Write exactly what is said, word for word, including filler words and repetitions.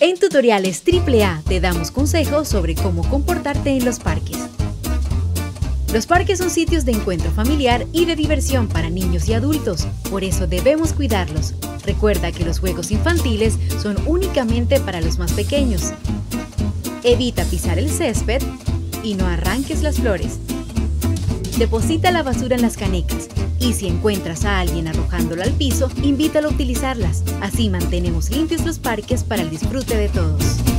En Tutoriales triple A te damos consejos sobre cómo comportarte en los parques. Los parques son sitios de encuentro familiar y de diversión para niños y adultos, por eso debemos cuidarlos. Recuerda que los juegos infantiles son únicamente para los más pequeños. Evita pisar el césped y no arranques las flores. Deposita la basura en las canecas y si encuentras a alguien arrojándolo al piso, invítalo a utilizarlas. Así mantenemos limpios los parques para el disfrute de todos.